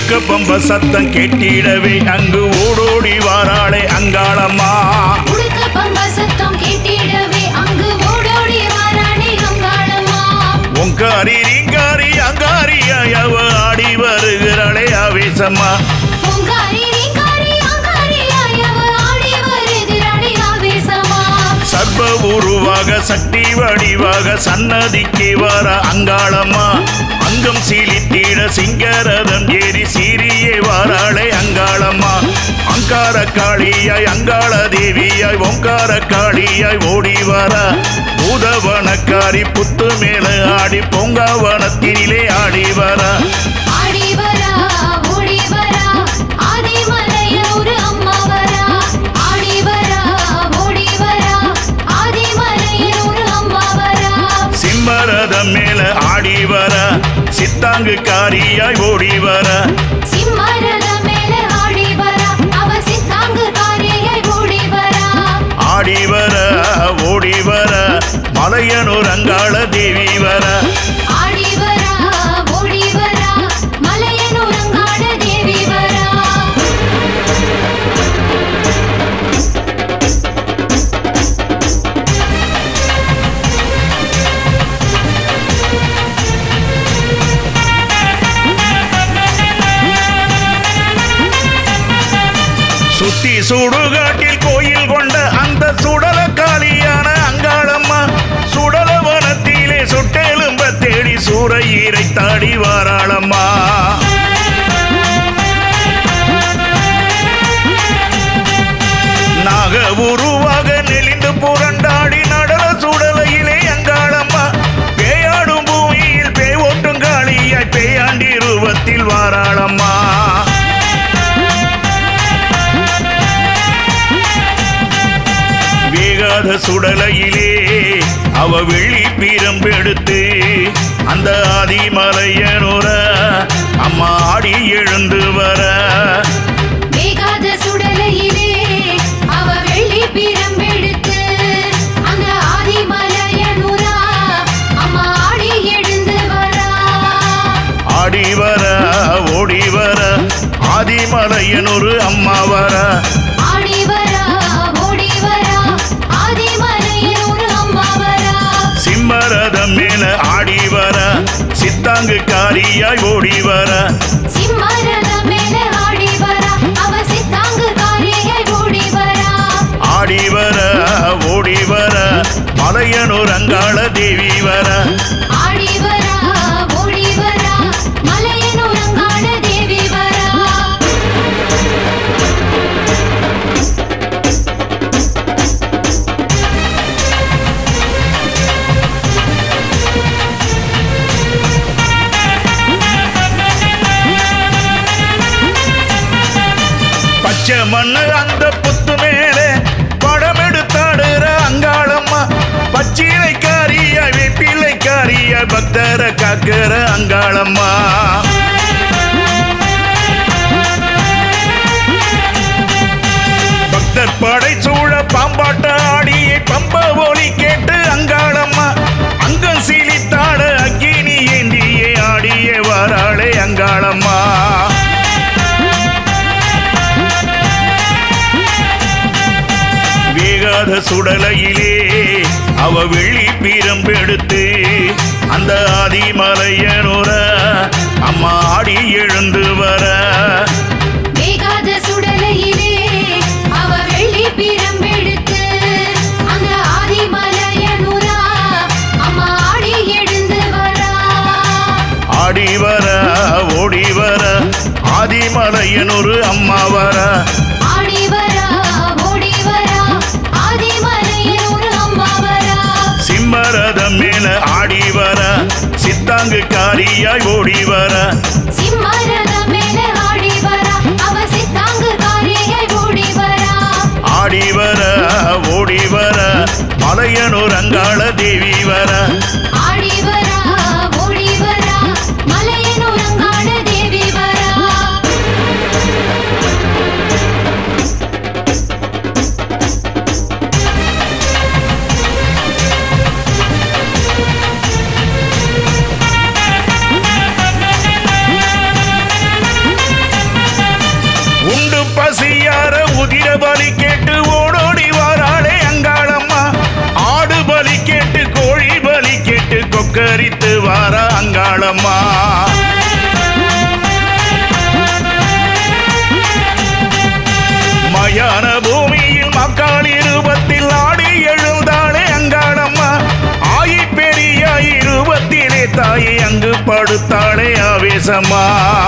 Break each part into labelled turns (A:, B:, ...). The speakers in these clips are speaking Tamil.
A: உடுக்க பம்ப சத்தம் கேட்டிடவே அங்கு ஓடோடி வாராளே அங்காளம்மா.
B: உடுக்க பம்ப சத்தம் கேட்டிடவே அங்கு ஓடோடி வாராளே அங்காளம்மா.
A: ஓங்காரி ரீங்காரி அங்காரியாய் அவ ஆடி வருகிறாளே ஆவேசம்மா.
B: ஓங்காரி ரீங்காரி அங்காரியாய் அவ ஆடி வருகிறாளே ஆவேசம்மா.
A: சர்வ உருவாக சக்தி வடிவாக சன்னதிக்கு வர அங்காளம்மா. அங்கம் சீலித்திட சிங்கரதம் ஏறி சீரியே வாராளே அங்காளம்மா. அங்கார காளியாய் அங்காள தேவியாய் ஓங்கார காளியாய் ஓடி வர பூதவனக்காரி புத்து மேல ஆடி பொங்காவனத்தினிலே ஆடி வர.
B: ஆடி வரா ஓடி வரா ஆதிமலையூர் அம்மா வரா. ஆடி வரா ஓடி வரா ஆதிமலையூர் அம்மா வரா.
A: சிம்மரதம் மேல ஆடி வர சித்தாங்கு காரியாய் ஓடி வர.
B: சிம்மரதம் மேல ஆடி வரா அவ சித்தாங்கு காரியாய் ஓடி வரா.
A: ஆடி வர ஓடி வர மலையனூர் அங்காள தேவி வர.
B: ஆடி வரா ஓடி வரா மலையனூர் அங்காள தேவி வரா.
A: சுத்தி சுடுகாட்டில் கோயில் கொண்ட அந்த சுடல காளியான அங்காளம்மா. சுடல வனத்திலே சுட்டெலும்ப தேடி சூறையீரை தாடி வாராளம்மா. நாக உருவாக நெளிந்து புரண்டாடி நடன சுடலையிலே அங்காளம்மா. பேயாடும் பூமியில் பேய் ஓட்டும் காளியாய் பேயாண்டி ரூபத்தில் வாராளம்மா. வேகாத சுடலையிலே அவ வெளி பீரம்பெடுத்து அந்த ஆதிமலையனூர அம்மா ஆடி எழுந்து வர.
B: வேகாத சுடலையிலே அவ வெள்ளி பீரம்பெடுத்து அந்த ஆதிமலையனூரா அம்மா ஆடி எழுந்து வரா.
A: ஆடி வர ஓடி வர ஆதிமலையனூர் அம்மா வர.
B: ஆடி வரா ஓடி வரா ஆதிமலையனூர் அம்மா வரா.
A: சிம்மரதம் மேல ஆடி வர சித்தாங்கு காரியாய் ஓடி வர.
B: சிம்மரதம் மேல ஆடி வரா அவ சித்தாங்கு காரியாய் ஓடி வரா.
A: ஆடி வர ஓடி வர மலையனூர் அங்காள தேவி வர.
B: ஆடி வரா ஓடி வரா மலையனூர் அங்காள தேவி வரா.
A: பச்சை மண்ணு அந்த புத்து மேலே படம் எடுத்தாடுற அங்காளம்மா. பச்சிலைக்காரியாய் வேப்பிலைக்காரியாய் பக்தர காக்கிற அங்காளம்மா. பக்தர் படை சூழ பாம்பாட்ட ஆடியை பம்ப ஒலி கேட்டு அங்காளம்மா. அங்கம் சீலித்தாட அக்கினி ஏந்தியே ஆடியே வாராளே அங்காளம்மா. வேகாத சுடலையிலே அவ வெளி பீரம்பெடுத்து அந்த ஆதிமலையனூர அம்மா ஆடி எழுந்து வர.
B: வேகாத சுடலையிலே அவ வெள்ளி பீரம்பெடுத்து அந்த ஆதிமலையனூரா அம்மா ஆடி எழுந்து வரா.
A: ஆடி வர ஓடி வர ஆதிமலையனூர் அம்மா வர.
B: ஆடி வரா ஓடி வரா ஆதிமலையனூர் அம்மா வரா.
A: சிம்மரதம் மேல ஆடி வர சித்தாங்கு காரியாய் ஓடி வர.
B: சிம்மரதம் மேல ஆடி வரா அவ சித்தாங்கு காரியாய் ஓடி வரா.
A: ஆடி வர ஓடி வர மலையனூர் அங்காள தேவி வர.
B: ஆடி வரா ஓடி வரா மலையனூர் அங்காள தேவி வரா.
A: வார அங்காளம்மா. மயான பூமியில் மக்கள் இருபத்தில் ஆடி எழுந்தாளே அங்காளம்மா. ஆயி பெரியாய் இருபத்திலே தாயை அங்கு படுத்தாளே ஆவேசம்மா.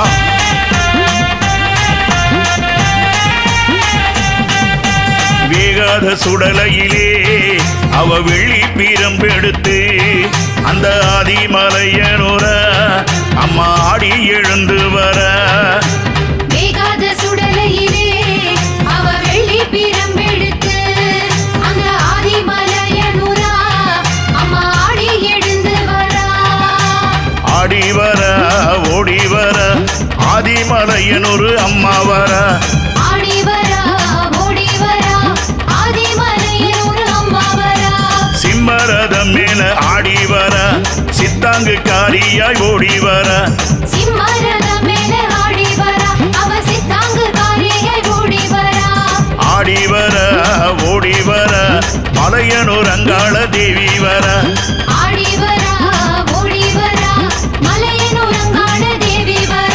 A: வேகாத சுடலையிலே அவ வெள்ளி பீரம்பெடுத்து அந்த ஆதிமலையனுர அம்மா ஆடி எழுந்து வர.
B: வேகாத சுடலையிலே அவ வெள்ளி பீரம்பெடுத்து அந்த ஆதிமலையனுர அம்மா ஆடி எழுந்து வர.
A: ஆடி வர ஓடி வர ஆதிமலையனூர் அம்மா வர.
B: ஆடி வர ஓடி வர ஆதிமலையனுர அம்மா வர.
A: சிம்மரதம் மேல ஆடி வர சித்தாங்கு காரியாய் ஓடி வர.
B: சிம்மரதம் மேல ஆடி வர அவ சித்தாங்கு காரியாய் ஓடி வர.
A: ஆடி வர ஓடி வர மலையனூர் அங்காள தேவி வர.
B: ஆடி வர ஓடி வர மலையனூர் அங்காள தேவி வர.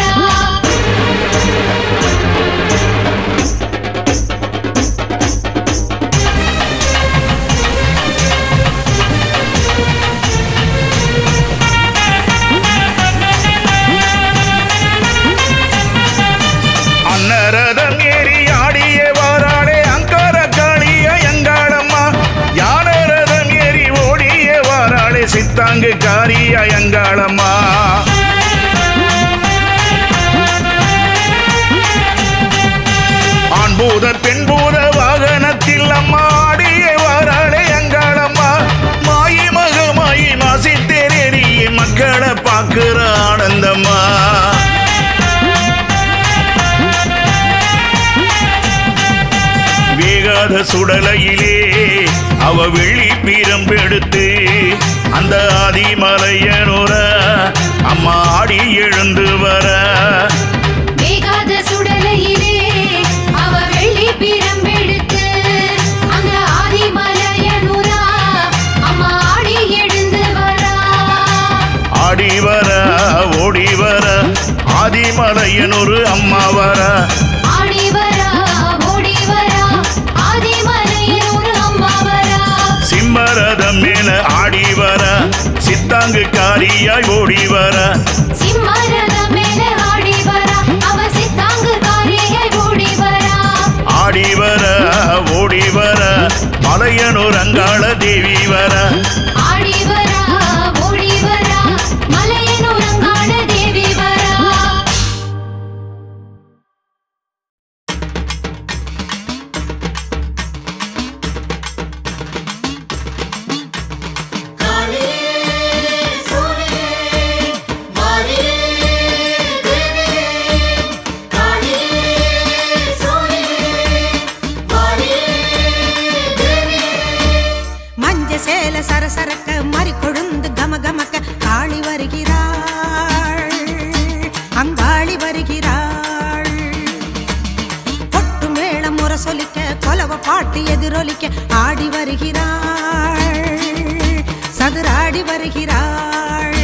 A: அன்னரதம் ஏறி ஆடிய வாராளே அங்கார காளிய அங்காளம்மா. யானரதம் ஏறி ஓடிய வாராளே சித்தாங்கு காரிய அங்காளம்மா. ஆண்பூத பெண்பூத வாகனத்தில் அம்மா ஆடிய வாராளே அங்காளம்மா. மாயி மகமாயி மாசித்தேரிய மக்களை பார்க்கிற ஆனந்தம்மா. வேகாத சுடலையிலே அவ வெள்ளி பீரம்பெடுத்து அந்த ஆதிமலையனுர அம்மா ஆடி எழுந்து வர.
B: வேகாத சுடலையிலே அவ வெள்ளி பீரம்பெடுத்து அந்த ஆதிமலையனுர அம்மா ஆடி எழுந்து வர.
A: ஆடி வர ஓடி வர ஆதிமலையனூர் அம்மா வர.
B: ஆடி வர ஓடி வர ஆதிமலையனுர அம்மா வர.
A: சிம்மரதம் மேல ஆடி வர சித்தாங்கு காரியாய் ஓடி வர.
B: சிம்மரதம் மேல ஆடி வர அவ சித்தாங்கு காரியாய் ஓடி வர.
A: ஆடி வர ஓடி வர மலையனூர் அங்காள தேவி வர.
B: ஆடி வர ஓடி வர மலையனூர் அங்காள தேவி வர.
C: மஞ்ச சேல சரசரக்க மறி கொழுந்து கம கமக்க காளி வருகிறாள் அங்காளி வருகிறாள். பொட்டு மேளம் முரசொலிக்க கொலவ பாட்டு எதிரொலிக்க ஆடி வருகிறாள் சதுராடி வருகிறாள்.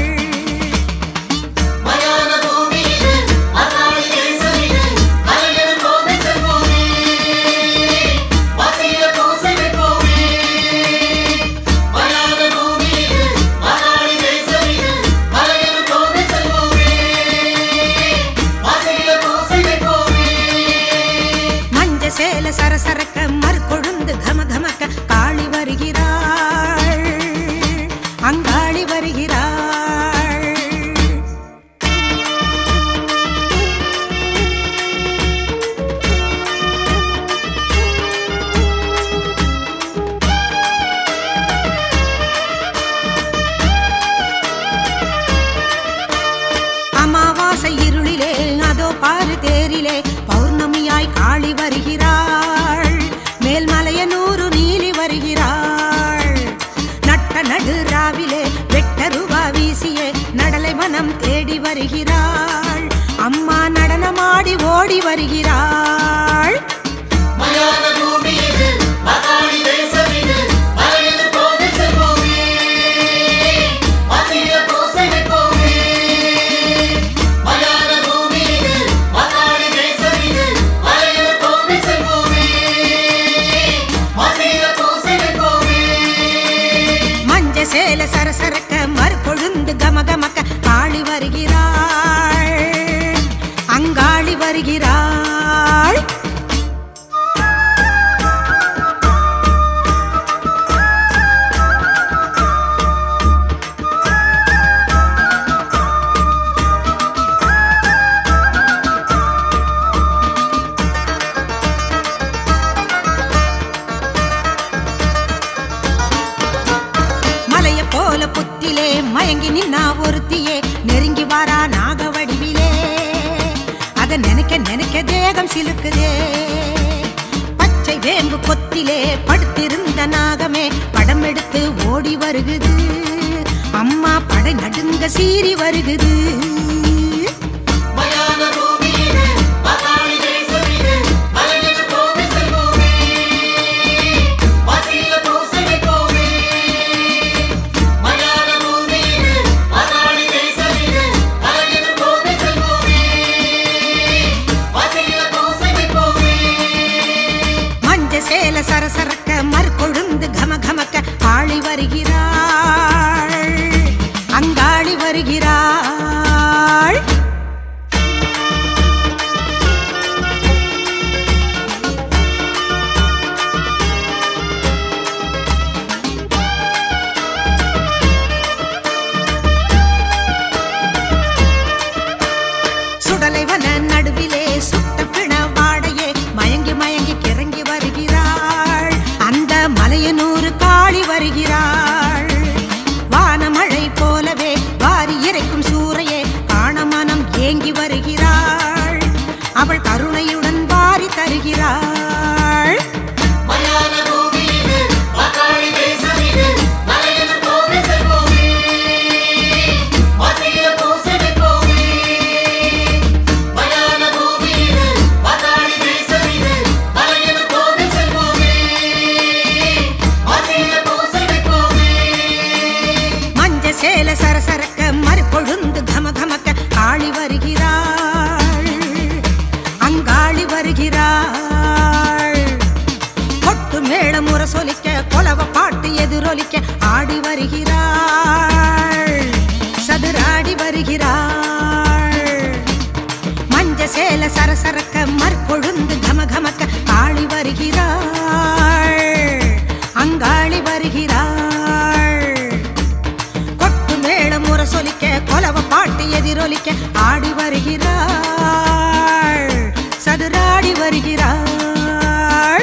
C: மஞ்ச சேல சரசரக்க மறு கொழுந்து கம கமக்க காளி வருகிறாள் அங்காளி வருகிறாள். அமாவாசை இருளிலே அதோ பாரு தேரிலே பௌர்ணமியாய் காளி வருகிறாள். மேல்மலையனூரு நீலி வருகிறாள். நட்ட நடு ராவிலே வெட்டருவா வீசியே நடலை மனம் தேடி வருகிறாள். அம்மா நடனமாடி ஓடி வருகிறாள்.
D: பூசை
C: ஒருத்தியே நெருங்கி வாரா நாக வடிவிலே. அத நினைக்க நினைக்க தேகம் சிலுக்குதே. பச்சை வேம்பு கொத்திலே படுத்திருந்த நாகமே படம் எடுத்து ஓடி வருகுது. அம்மா படை நடுங்க சீறி வருகுது. சேல சரசரக்க மறுகொழுந்து கம கமக்க காளி வருகிறாள், அங்காளி வருகிறாள். சுடலைவன நடுவிலே சுட்ட பிண வாடையே மயங்கி மயங்கி கிறங்கி வருகிறாள். அந்த மலையனூறு காளி வருகிறாள். வானமழை போலவே வாரி இறைக்கும் சூறையே காண மனம் ஏங்கி வருகிறாள். அவள் கருணையுடன் வாரி தருகிறாள். சேல சரசரக்க மறுகொழுந்து கம கமக்க காளி வருகிறாள், அங்காளி வருகிறாள். கொட்டு மேள முறை சொலிக்க கொலவ பாட்டு எதிரொலிக்க ஆடி வருகிறாள், சதுராடி வருகிறாள். மஞ்ச சேல சரசரக்க மறுகொழுந்து கம கமக்க காளி வருகிறாள், அங்காளி வருகிறாள். முறை சொலிக்க கொலவ பாட்டு எதிரொலிக்க ஆடி வருகிறாள், சதுராடி வருகிறாள்.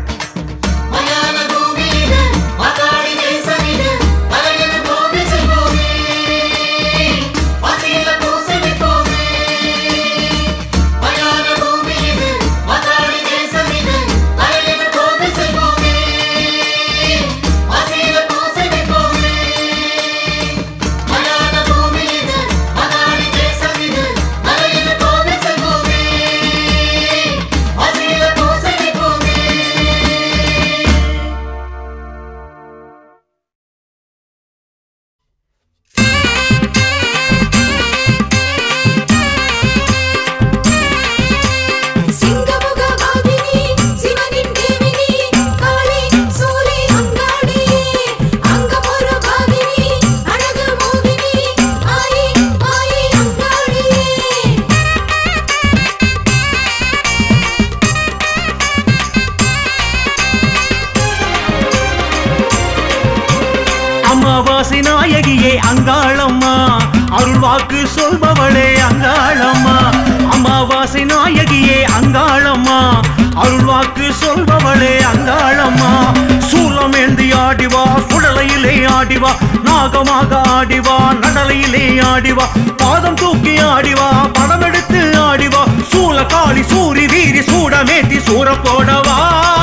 D: அமாவாசை நாயகியே அங்காளம்மா, அருள்வாக்கு சொல்பவளே அங்காளம்மா. அமாவாசை நாயகியே அங்காளம்மா, அருள்வாக்கு சொல்பவளே அங்காளம்மா. சூலமேந்தி ஆடிவா, சுடலையிலே ஆடிவா, நாகமாக ஆடிவா, நடலையிலே ஆடிவா, பாதம் தூக்கி ஆடிவா, படம் எடுத்து ஆடிவா. சூல காளி சூரி வீரி சூடமேத்தி சூர போடவா.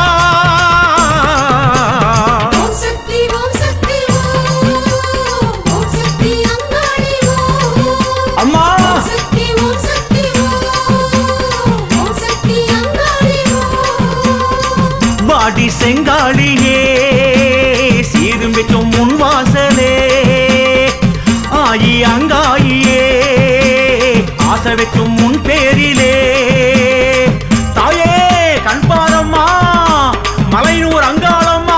D: வாடி செங்காளியே சீரும் பெற்றும் முன் வாசலே, ஆயி அங்காயியே ஆசை வைக்கும் முன் பேரிலே. தாயே கண்பாரம்மா, மலையூர் அங்காளம்மா.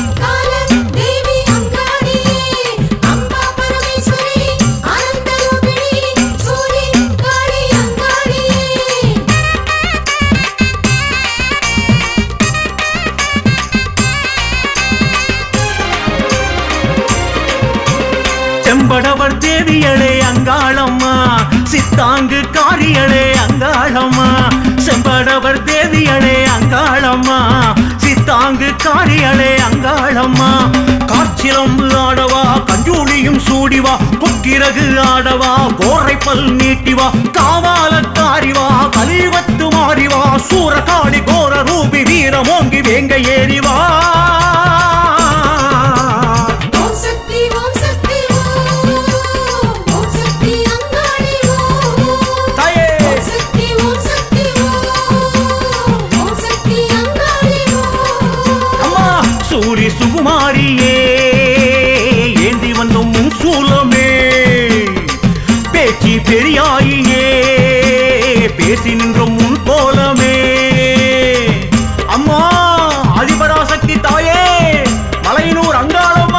B: தேவி அங்காடி அம்பா பரமேஸ்வரி ஆனந்த ரூபி
D: செம்படவர் தேவியளே அங்காளம்மா சித்தாங்கு காரியளே அங்காளம்மா செம்படவர் தேவியளே அங்காளம்மா சித்தாங்கு காரியளே அங்காளம்மா காற்சிலம்பு ஆடவா கஞ்சூளியும் சூடிவா கொக்கிரகு ஆடவா கோரைப்பல் நீட்டிவா காவாலக்காரிவா கலிவத்து மாறிவா சூரகாளி கோர ரூபி வீரமோங்கி வேங்க ஏறிவா சூரி சுகுமாரியே ஏந்தி வந்தோம் உன் சூலமே பேச்சி பெரியாயியே பேசி நின்றோம் உன் கோலமே அம்மா அதிபராசக்தி தாயே மலையனூர் அங்காளம்மா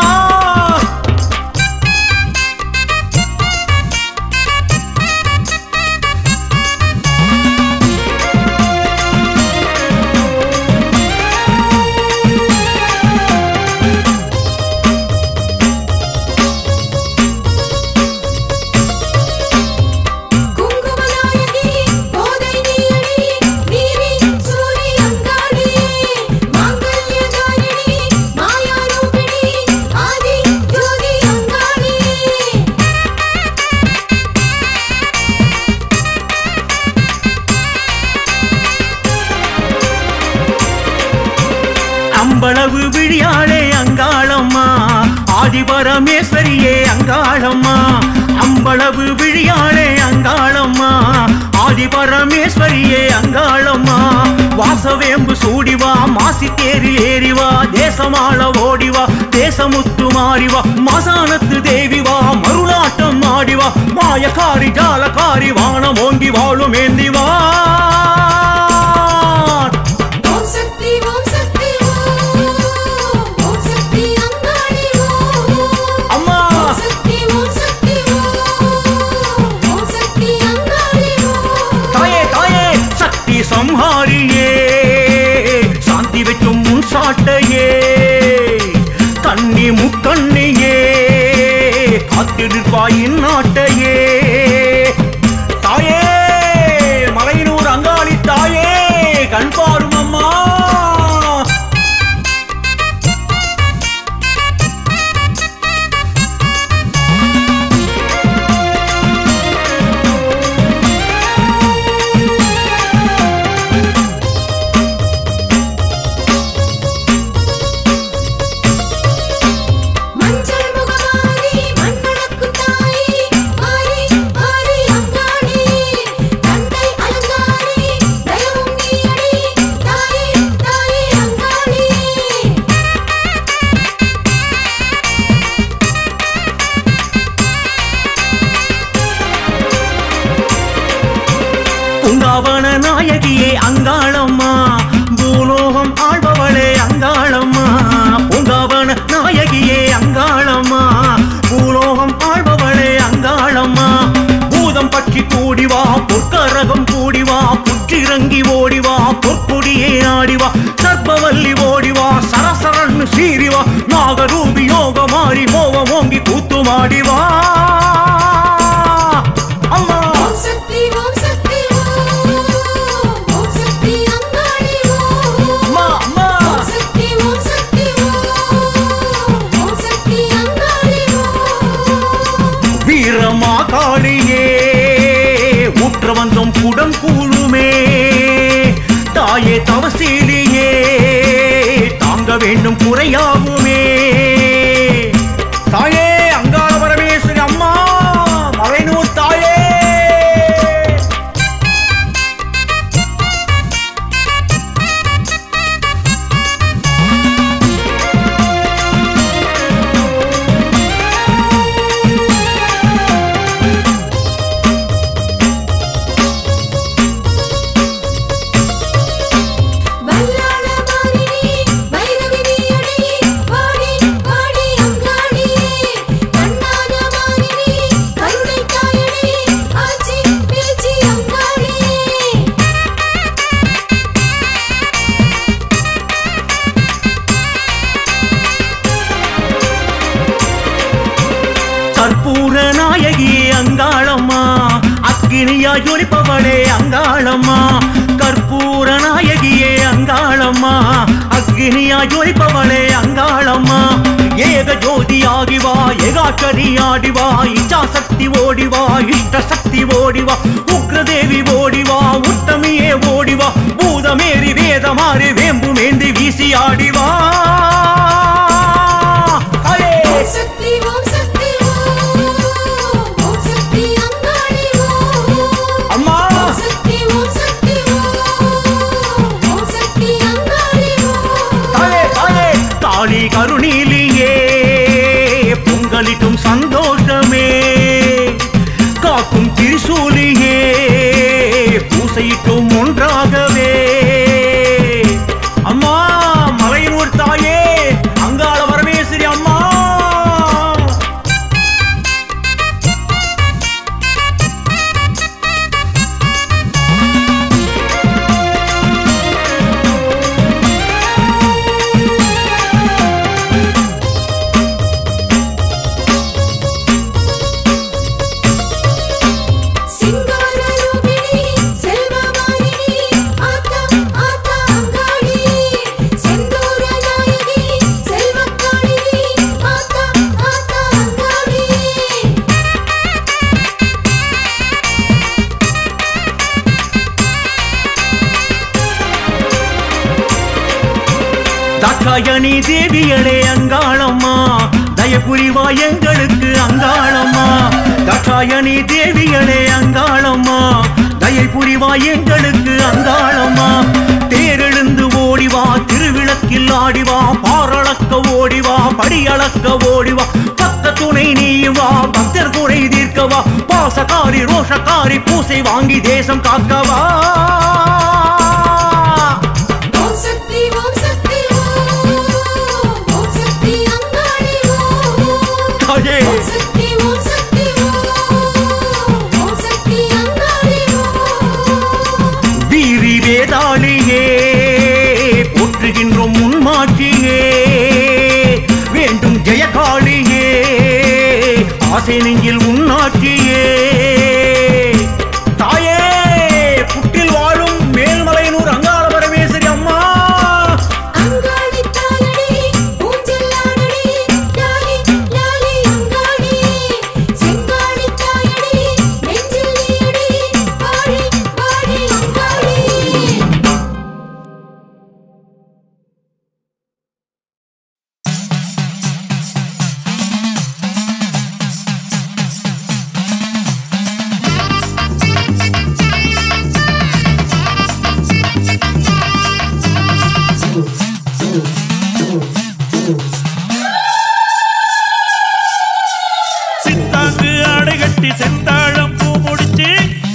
D: அம்பளவு விழியாளே அங்காளம்மா ஆதிபரமேஸ்வரியே அங்காளம்மா அம்பளவு விழியாளே அங்காளம்மா ஆதிபரமேஸ்வரியே அங்காளம்மா வாசவேம்பு சூடிவா மாசி தேரில் ஏறிவா தேசமாள ஓடிவா தேசமுத்து மாறிவா மாசானத்து தேவிவா மருளாட்டம் ஆடிவா மாயக்காரி ஜாலக்காரி வானம் ஓங்கி வாழும் ஏந்திவா சம்ஹாரியே சாந்தி வைக்கும் முன் சாட்டையே கண்ணி முக்கண்ணியே காத்திருப்பாயின் நாட்டையே தாயே மலையனூர் அங்காளி தாயே கண் பாரும் அம்மா பூங்காவன நாயகியே அங்காளம்மா பூலோகம் ஆள்பவளே அங்காளம்மா பூங்காவன நாயகியே அங்காளம்மா பூலோகம் ஆள்பவளே அங்காளம்மா பூதம் பற்றி கூடிவா பொற்கரகம் கூடிவா புற்றிறங்கி ஓடிவா பொற்கொடியே ஆடிவா சர்பவல்லி ஓடிவா சரசரன்னு சீரிவா நாகரூபி யோக மாறி மோகம் ஓங்கி கூத்துமாடிவா அம்மா காளியே ஊற்ற வந்தோம் குடம் கூழுமே தாயே தவசீலியே தாங்க வேண்டும் குறையாகுமே தாயே அங்காள பரமேஸ்வரி அம்மா மலையனூர் தாயே
B: வல்லாள மாரினி வைரவினி அடி வா
D: ஜொலிப்பவளே அங்காளம்மா கற்பூர நாயகியே அங்காளம்மா அக்னியா ஜொலிப்பவளே அங்காளம்மா ஏக ஜோதியாகி வா ஏகாட்சரி ஆடிவா இச்சா சக்தி ஓடிவா இஷ்ட சக்தி ஓடிவா உக்ரதேவி ஓடிவா உத்தமியே ஓடிவா பூதமேறி வேதமாறி வேம்பு மேந்தி வீசி ஆடிவா காளி கருணீலியே பொங்கலிட்டும் சந்தோஷமே காக்கும் திரிசூலியே பூசையிட்டும் ஒன்றாகவே அம்மா மலையனூர் தாயே அங்காள பரமேஸ்வரி அம்மா தாட்சாயணி தேவியளே அங்காளம்மா தயபுரிவா எங்களுக்கு அங்காளம்மா தாட்சாயணி தேவியளே அங்காளம்மா தயபுரிவா எங்களுக்கு அங்காளம்மா தேரெழுந்து ஓடிவா திருவிளக்கில் ஆடிவா பாரளக்க ஓடிவா படியளக்க ஓடிவா பக்க துணை நீவா பக்தர் குறை தீர்க்கவா பாசக்காரி ரோஷக்காரி பூசை வாங்கி தேசம் காக்கவா வீரி வேதாளியே போற்றுகின்றோம் முன்மாட்சியே வேண்டும் ஜெயகாளியே ஆசை நெஞ்சில் உன்னாட்சியே தாயே புட்டில் வாழும் மேல்மலையனூர் அங்காள பரமேஸ்வரி அம்மா
A: சித்தாங்கு ஆடை கட்டி செந்தாழம் பூ முடிச்சு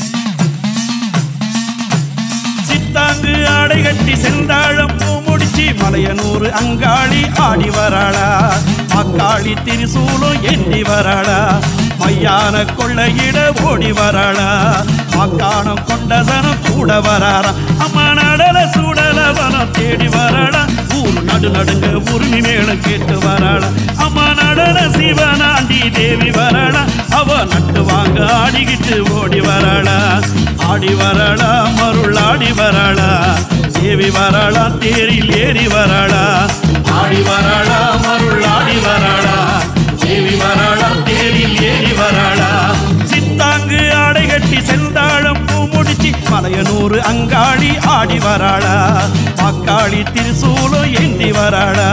A: சித்தாங்கு ஆடை கட்டி செந்தாழம் பூ முடிச்சு மலையனூர் அங்காளி ஆடி வராளா அக்காளி திரிசூலம் எண்ணி வராளா மையான கொள்ளையிட ஓடி வராளா மக்கானம் கொண்டதனம் கூட வராளா அம்மா நடல சூடலவனம் தேடி வராளா ஊர் நடு நடுங்க உரிமை மேலும் கேட்டு வராளா அம்மா நடன சிவனாண்டி தேவி வராளா அவ நட்டு வாங்க ஆடிக்கிட்டு ஓடி வராளா ஆடி வராளா மருள் ஆடி வராளா தேவி வராளா தேரில் ஏறி வராளா ஆடி வராளா மருள் ஆடி வராளா தேவி வராளா தேரில் ஏறி வராளா சித்தாங்கு ஆடை கட்டி செந்தாழம் பூ முடிச்சு மலையனூர் அங்காளி ஆடி வராளா அக்காளி திரிசூலம் ஏந்தி வராளா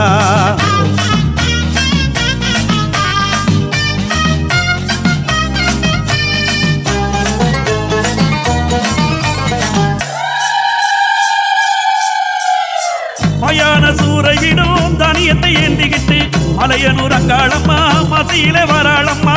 A: மயான சூறையிடும் தனியத்தை ஏந்திக்கிட்டு மலையனூர் அங்காளம்மா மசையில வராளம்மா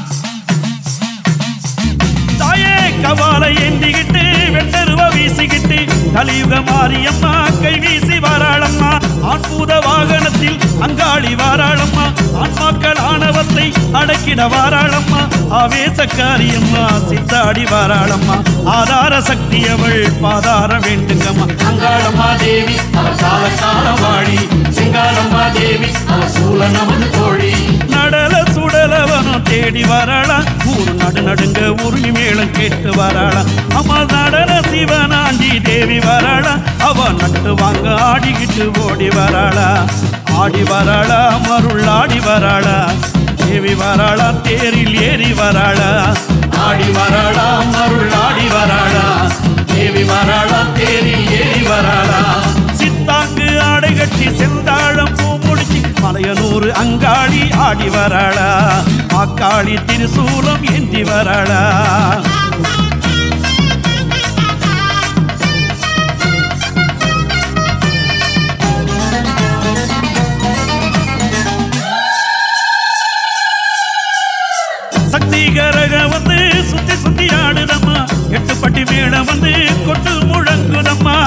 A: தாயே கவாலை ஏந்திக்கிட்டு வெட்டருவ வீசிக்கிட்டு கலியுக மாரியம்மா கை வீசி வராளம்மா ஆண்பூத வாகனத்தில் அங்காளி வாராளம்மா ஆன்மாக்கள் ஆணவத்தை அடக்கிட வாராளம்மா ஆவேசக்காரியம்மா சித்தாடி வாராளம்மா ஆதார சக்தி அவள் பாதார வேண்டுங்கம்மா அங்காளம்மா தேவி கால கால வாழி சிங்காளம்மா தேவி சூழ நமது கோழி நடல சுடலவனம் தேடி வராளா ஊர் நடுநடுங்க உருளி மேளம் கேட்டு வராளா அம்மா நடன சிவனாண்டி தேவி வராளா அவ நட்டு வாங்க ஆடிக்கிட்டு ஓடி வராளா ஆடி வராளா மருள் ஆடி வராளா தேவி வராளா தேரில் ஏறி வராளா ஆடி வராளா மருள் ஆடி வராளா தேவி வராளா தேரில் ஏறி வராளா சித்தாங்கு ஆடை கட்டி செந்தாழம் பூ முடிச்சு மலையனூர் அங்காளி ஆடி வராளா அக்காளி திருசூலம் ஏந்தி வராளா சக்தி கரக வந்து சுத்தி சுத்தி ஆடுதம்மா எட்டுப்பட்டி மேளம் வந்து கொட்டு முழங்குதம்மா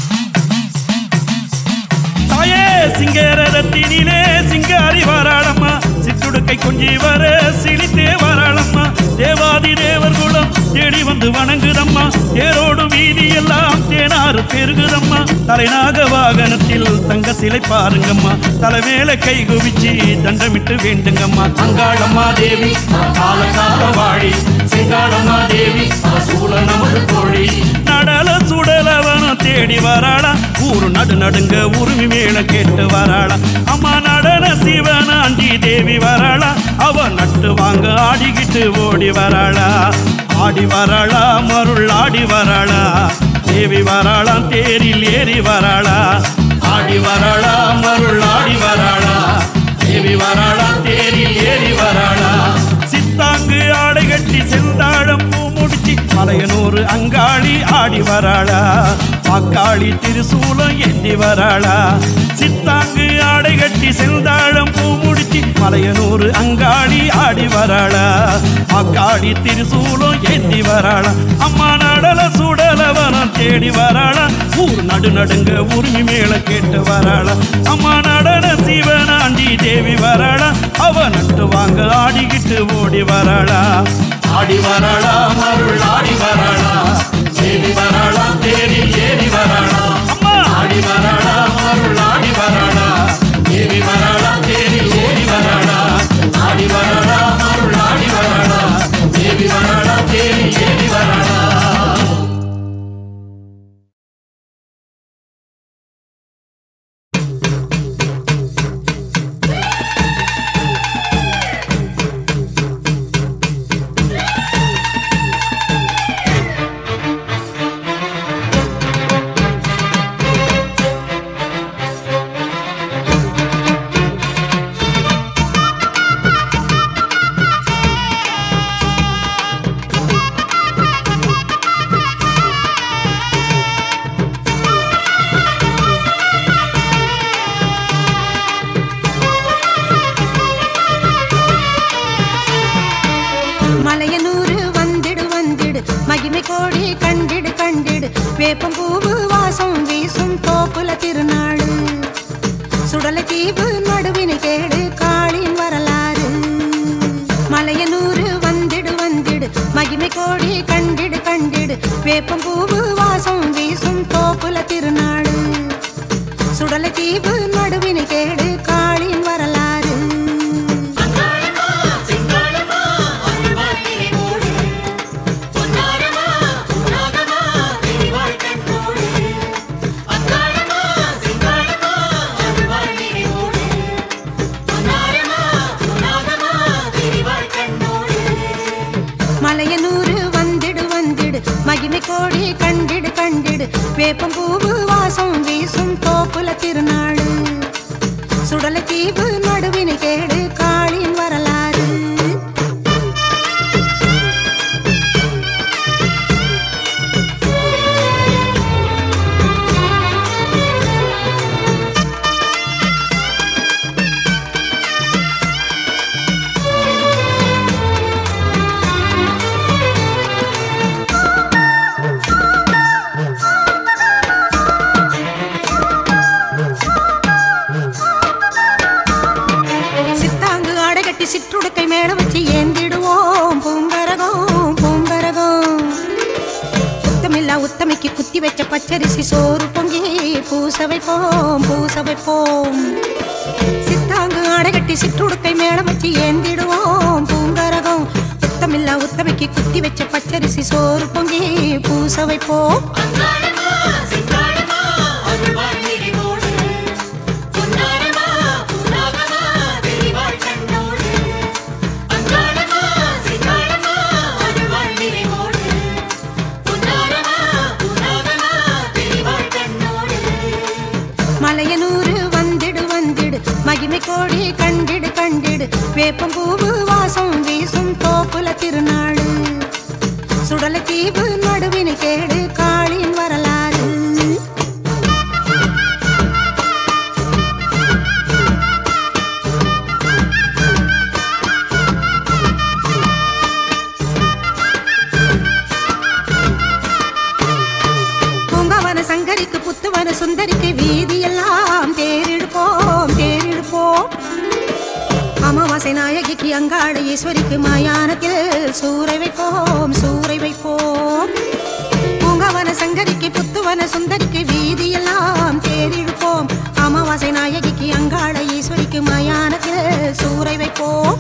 A: தாயே சிங்கரத்தினிலே சிங்காரி வராளம்மா சிற்றுடுக்கை கொஞ்சி வர சிலித்தே வராளம்மா தேவாதி தேவர் குலம் தேடி வந்து வணங்குதம்மா தேரோடு வீதி எல்லாம் தேனாறு பெருகுதம்மா தலைநாக வாகனத்தில் தங்க சிலை பாருங்கம்மா தலைவேல கை குவிச்சு தண்டமிட்டு வேண்டுங்கம்மா அங்காளம்மா தேவி கால கால வாழி சிங்காளம்மா தேவி சூழ நமது கோழி நடல சுடலவனம் தேடி வராளா ஊரு நடு நடுங்க உருமி மேல கேட்டு வராளா அம்மா நடன சிவனாண்டி தேவி வராளா அவ நட்டு வாங்க ஆடிக்கிட்டு ஓடி வராளா ஆடி வராளா மருள் ஆடி வராளா தேவி வராளா தேரில் ஏறி வராளா ஆடி வராளா மருள் ஆடி வராளா தேவி வராளா தேரில் ஏறி வராளா சித்தாங்கு ஆடை கட்டி செந்தாழம் பூ முடிச்சு மலையனூர் அங்காளி ஆடி வராளா அக்காளி திருசூலம் ஏந்தி வராளா சித்தாங்கு ஆடை கட்டி செந்தாழம் பூ முடிச்சு மலையனூர் அங்காளி ஆடி வராளா அக்காளி திருசூலம் ஏந்தி வராளா அம்மா நடல சுடலவனம் தேடி வராளா ஊர் நடு நடுங்க உரிமை மேல கேட்டு வராளா அம்மா நடன சிவனாண்டி தேவி வராளா அவ நட்டு வாங்க ஆடிக்கிட்டு ஓடி வராளா ஆடி வராளா மருள் ஆடி வராளா தேவி வராளா தேரில் ஏறி வராளா அம்மா ஆடி வராளா மருள் ஆடி வராளா தேவி வராளா தேரில் ஏறி வராளா ஆடி வராளா மருள் ஆடி வராளா தேவி வராளா தேரில் ஏறி வராளா
C: வேப்பம் பூவு வாசம் வீசும் தோப்புல திருநாள் சுடலை தீவு நடுவினை கேடு காளின் வரலாறு மலையனூர் வந்திடு வந்திடு மகிமை கோடி கண்டிடு கண்டிடு வேப்பம் பூவு வாசம் வீசும் தோப்புல திருநாள் சுடலை தீவு நடுவினை கேடு காளின் வரலாறு மலையனூர் வந்திடு வந்திடு மகிமை கோடி கண்டிடு கண்டிடு வேப்பம் பூவு வாசம் வீசும் தோப்புல திருநாள் சுடலை தீவு நடுவினை கேடு காளின் வரலாறு சிற்றுடுக்கை மேல வச்சு ஏந்திடுவோம் பூங்கரகம் பூங்கரகம் உத்தமில்லா உத்தமிக்கு குத்தி வச்ச பச்சரிசி சோறு பொங்கி பூச வைப்போம் சித்தாங்கு ஆடை கட்டி சிற்றுடுக்கை மேல வச்சு ஏந்திடுவோம் பூங்கரகம் உத்தமில்லா உத்தமிக்கு குத்தி வச்ச பச்சரிசி சோறு பொங்கி பூச வைப்போம். மலையனூர் வந்திடு வந்திடு மகிமை கோடி கண்டிடு கண்டிடு வேப்பம்பூவு வாசம் வீசும் தோப்புல திருநாடு சுடலை தீவு நடுவினை கேடு காளியின் வரலாறு. பூங்காவன சங்கரிக்கு புத்துவன சுந்தரிக்கு வீதியெல்லாம் தேரிடுப்போம் தேரிடுப்போம். அமாவாசை நாயகிக்கு அங்காள ஈஸ்வரிக்கு மயானத்தில் சூறை வைப்போம் சூறை வைப்போம். பூங்காவன சங்கரிக்கு புத்துவன சுந்தரிக்கு வீதியெல்லாம் தேரிடுப்போம். அமாவாசை நாயகிக்கு அங்காள ஈஸ்வரிக்கு மயானத்தில் சூறை வைப்போம்.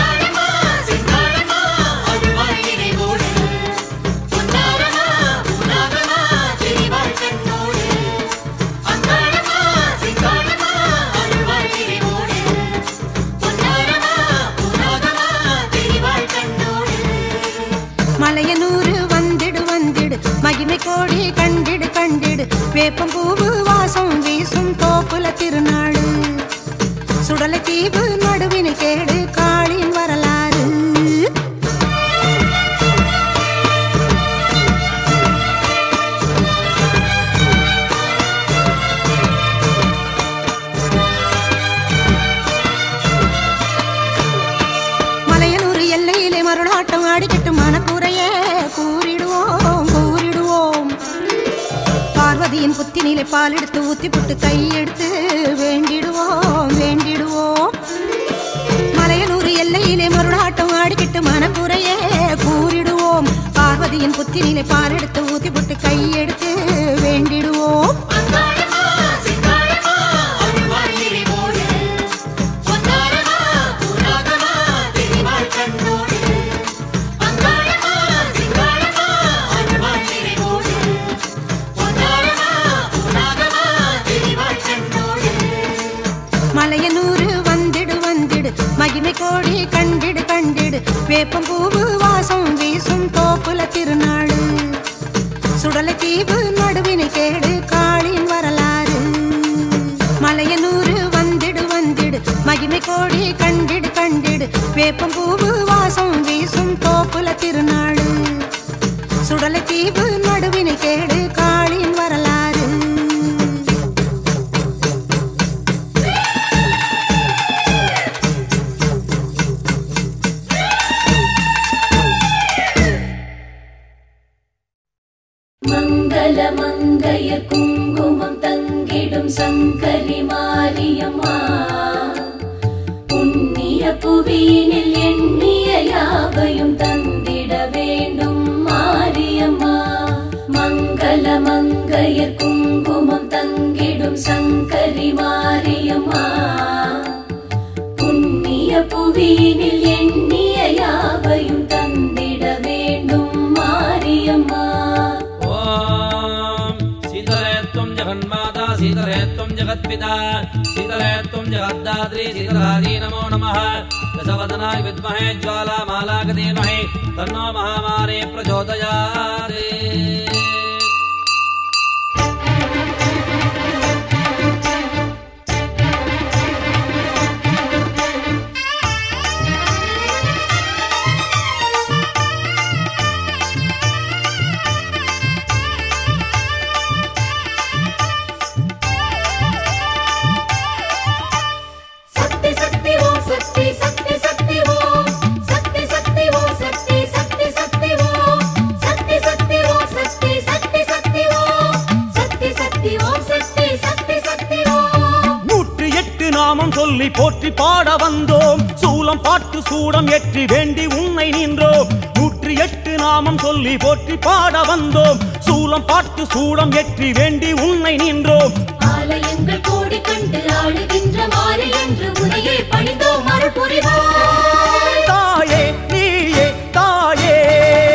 C: மலையனூர் வந்திடு வந்திடு மகிமை கோடி கண்டிடு கண்டிடு வேப்பம்பூவு வாசம் வீசும் தோப்புல திருநாடு சுடலை தீவு நடுவினை கேடு காளியின் வரலாறு. மலையனூர் எல்லையிலே மருளாட்டம் ஆடிக்கிட்டு மனக்குறையே கூறிடுவோம் கூறிடுவோம். பார்வதியின் புத்தினிலே பால் எடுத்து ஊத்தி புட்டு கையெடுத்து வேண்டிடுவோம் வேண்டிடுவோம். மலையனூர் எல்லையிலே மருளாட்டம் ஆடிக்கிட்டு மனக்குறையே கூறிடுவோம். பார்வதியின் புத்தினிலே பால் எடுத்து ஊத்தி புட்டு கையெடுத்து வேண்டிடுவோம். மலையனூர் வந்திடு வந்திடு மகிமை கோடி கண்டிடு கண்டிடு வேப்பம்பூவு வாசம் வீசும் தோப்புல திருநாடு சுடலை தீவு நடுவினை கேடு காளியின் வரலாறு. மலையனூர் வந்திடு வந்திடு மகிமை கோடி கண்டிடு கண்டிடு வேப்பம்பூவு வாசம் வீசும் தோப்புல திருநாடு சுடலை தீவு நடுவினை கேடு காளியின் வரலாறு.
E: மங்கள மங்கைய குங்குமம் தங்கிடும் சங்கரி மாரியம்மா புண்ணிய புவியினில் எண்ணிய யாவையும் தந்திட வேண்டும் மாரியம்மா. மங்கள மங்கைய குங்குமம் தங்கிடும் சங்கரி மாரியம்மா புண்ணிய புவியினில் எண்ணிய யாவையும் தந்திட வேண்டும் மாரியம்மா.
F: जगन्माता शीतले त्वं जगत्पिता शीतले त्वं जगद्धात्री शीतलायै नमो नमः. दशवदनाय विद्महे ज्वालामालाय धीमहि तन्नो महामारी प्रचोदयात्.
D: சொல்லி போற்றி பாட வந்தோம். சூலம் பாட்டு சூடம் ஏற்றி வேண்டி உன்னை நின்றோம். 108 நாமம் சொல்லி போற்றி பாட வந்தோம். சூலம் பாட்டு சூடம் ஏற்றி வேண்டி உன்னை நின்றோம்.
E: ஆலயங்கள் கோடி கண்டு ஆளுகின்ற மாறி என்று உனையே பணிந்தோம் அருள் புரிவாய்.
D: தாயே நீயே தாயே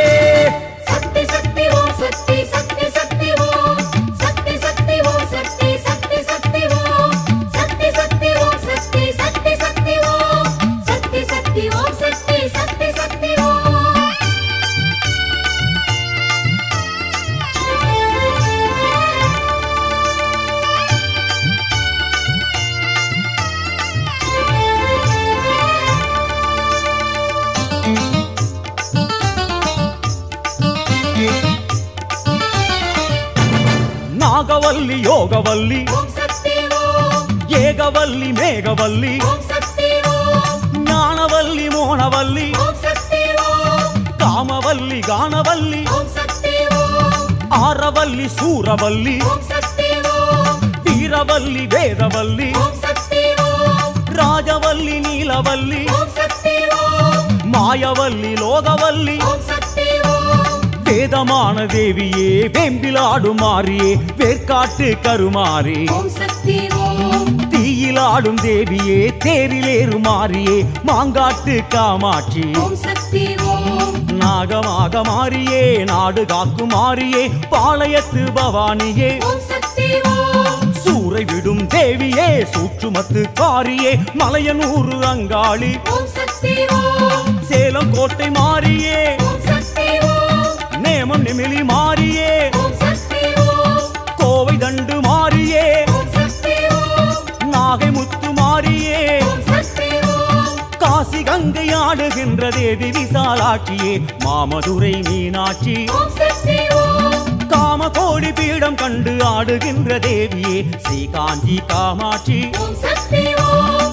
D: சிவவல்லி யோகவல்லி
E: ஓம் சக்தி ஓம்
D: ஏகவல்லி மேகவல்லி
E: ஓம் சக்தி ஓம்
D: ஞானவல்லி மோனவல்லி
E: ஓம் சக்தி ஓம்
D: காமவல்லி கானவல்லி
E: ஓம் சக்தி ஓம்
D: ஆரவல்லி சூரவல்லி
E: ஓம் சக்தி ஓம்
D: வீரவல்லி வேதவல்லி
E: ஓம் சக்தி ஓம்
D: ராஜவல்லி நீலவல்லி
E: ஓம் சக்தி ஓம்
D: மாயவல்லி லோகவல்லி
E: ஓம் சக்தி ஓம்
D: வேதமான தேவியே வேம்பிலாடும் மாறியே வேர்க்காட்டு கருமாறே
E: ஓம் சக்தி ஓம்
D: தீயிலாடும் தேவியே தேரிலேறு மாறியே மாங்காட்டு காமாட்சி
E: ஓம் சக்தி ஓம்
D: நாகமாக மாறியே நாடு காக்கும் மாறியே பாளையத்து பவானியே
E: ஓம் சக்தி ஓம்
D: சூறை விடும் தேவியே சூற்றுமத்து காரியே மலையனூறு அங்காளி
E: ஓம் சக்தி ஓம்
D: சேலம் கோட்டை மாறியே
E: ஓம் சக்தி ஓம்
D: நேமம் நிமிலி மாறியே
E: ஓம் சக்தி ஓம்
D: கோவை தண்டு மாறியே
E: ஓம் சக்தி ஓம்
D: நாகை முத்து மாறியே
E: ஓம் சக்தி ஓம்
D: காசி கங்கை ஆடுகின்ற தேவி விசாலாட்சியே மாமதுரை மீனாட்சி
E: ஓம் சக்தி ஓம்
D: காம கோடி பீடம் கண்டு ஆடுகின்ற தேவியே ஸ்ரீ காஞ்சி காமாட்சி
E: ஓம் சக்தி ஓம்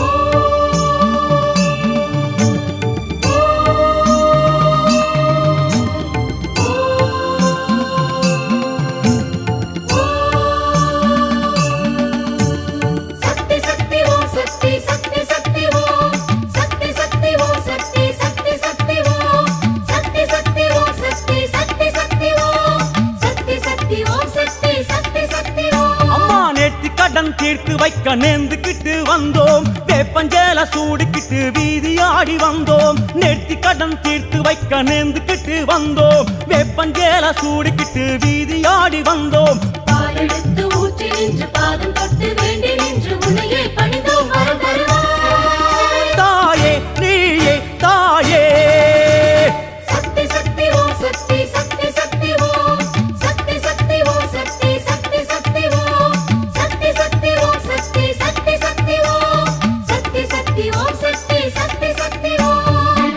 E: சக்தி சக்தி ஓம் சக்தி சக்தி சக்தி ஓம் சக்தி சக்தி ஓம் சக்தி சக்தி சக்தி ஓம் சக்தி சக்தி ஓம் சக்தி சக்தி சக்தி ஓம் சக்தி சக்தி ஓம் சக்தி சக்தி சக்தி ஓம்
D: அம்மா நேர்த்தி கடன் தீர்த்து வைக்க நேர்ந்துக்கிட்டு வந்தோம் வேப்பஞ்சேல சூடிக்கிட்டு வீதி ஆடி வந்தோம் நேர்த்தி கடன் தீர்த்து வைக்க நேர்ந்துக்கிட்டு வந்தோம் வேப்பஞ்சேல சூடிக்கிட்டு வீதி ஆடி வந்தோம்
E: பாலெடுத்து ஊற்றி நின்று பாதம் தொட்டு வேண்டி நின்று உன்னையே பணிந்தோம் வரம் தருவாய்
D: தாயே நீயே தாயே
E: சக்தி சக்தி ஓம் சக்தி சக்தி சக்தி ஓம் சக்தி சக்தி ஓம் சக்தி சக்தி சக்தி ஓம் சக்தி சக்தி ஓம் சக்தி சக்தி சக்தி ஓம் சக்தி சக்தி ஓம் சக்தி சக்தி சக்தி ஓம்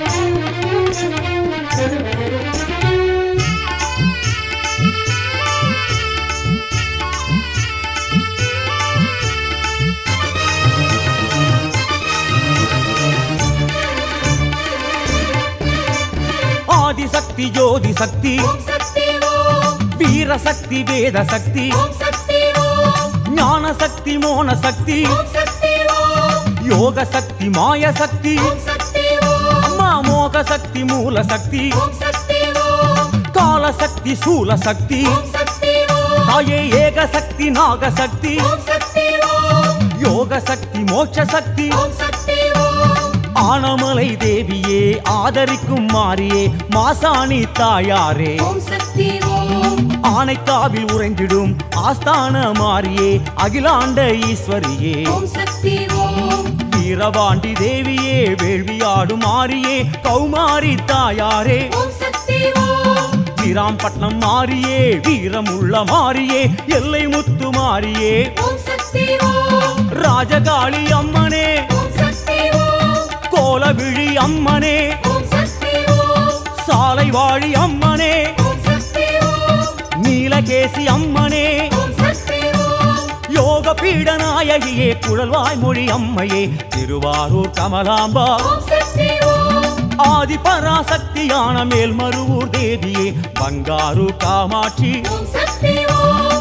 D: ஆதிசக்தி ஜோதி சக்தி
E: ஓம் சக்தி ஓம்
D: வீர சக்தி வேத சக்தி
E: ஓம் சக்தி ஓம்
D: ஞான சக்தி மோன சக்தி
E: ஓம் சக்தி ஓம்
D: யோக சக்தி மாய சக்தி
E: ஓம் சக்தி ஓம்
D: அம்மா மோக சக்தி மூல சக்தி
E: ஓம் சக்தி ஓம்
D: கால சக்தி சூல சக்தி
E: ஓம் சக்தி ஓம்
D: தாயே ஏக சக்தி நாக சக்தி
E: ஓம் சக்தி ஓம்
D: யோக சக்தி மோட்ச சக்தி
E: ஓம் சக்தி ஓம்
D: ஆனமலை தேவியே ஆதரிக்கும் மாறியே மாசாணி தாயாரே
E: ஓம் சக்தி ஓம்
D: ஆனைக்காவில் உறைந்திடும் ஆஸ்தான மாறியே அகிலாண்ட ஈஸ்வரியே
E: ஓம் சக்தி ஓம்
D: வீரபாண்டி தேவியே வேள்வியாடும் மாறியே கௌமாரி தாயாரே
E: ஓம் சக்தி ஓம்
D: வீராம்பட்டினம் மாறியே வீரமுள்ள மாறியே எல்லை முத்து மாறியே
E: ஓம் சக்தி ஓம்
D: ராஜகாளி அம்மனே
E: ஓம் சக்தி ஓம்
D: கோலவிழி அம்மனே
E: ஓம் சக்தி ஓம்
D: சாலை வாழி அம்மனே
E: ஓம் சக்தி ஓம்
D: நீலகேசி அம்மனே
E: ஓம் சக்தி ஓம்
D: யோக பீட நாயகியே குழல்வாய் மொழி அம்மையே திருவாரூர் கமலாம்பா
E: ஓம் சக்தி ஓம்
D: ஆதி பராசக்தியான மேல்மருவூர் தேவியே பங்காரு காமாட்சி
E: ஓம் சக்தி ஓம்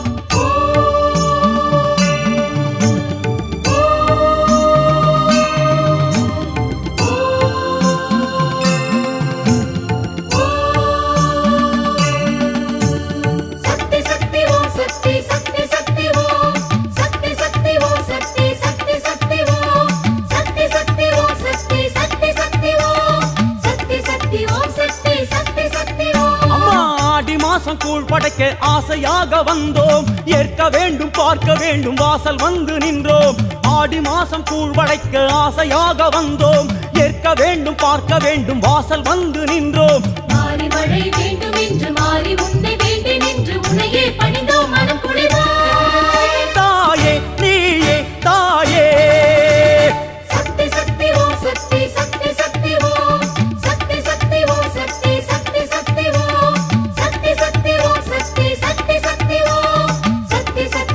E: சக்தி சக்தி ஓம் சக்தி சக்தி சக்தி ஓம் சக்தி சக்தி ஓம் சக்தி சக்தி சக்தி ஓம் சக்தி சக்தி ஓம் சக்தி சக்தி சக்தி ஓம் சக்தி சக்தி ஓம் சக்தி சக்தி சக்தி ஓம்
D: அம்மா ஆடி மாசம் கூழ் படைக்க ஆசையாக வந்தோம் ஏற்க வேண்டும் பார்க்க வேண்டும் வாசல் வந்து நின்றோம் ஆடி மாசம் கூழ் படைக்க ஆசையாக வந்தோம் ஏற்க வேண்டும் பார்க்க வேண்டும் வாசல் வந்து நின்றோம்
E: மாறி மழை வேண்டும் என்று மாறி உன்னை வேண்டி நின்று உன்னையே பணிந்தோம் மனம் குளிர்வாய்
D: தாயே நீயே தாயே
E: சக்தி சக்தி ஓம் சக்தி சக்தி சக்தி ஓம் சக்தி சக்தி ஓம் சக்தி சக்தி சக்தி ஓம் சக்தி சக்தி ஓம் சக்தி சக்தி சக்தி ஓம் சக்தி சக்தி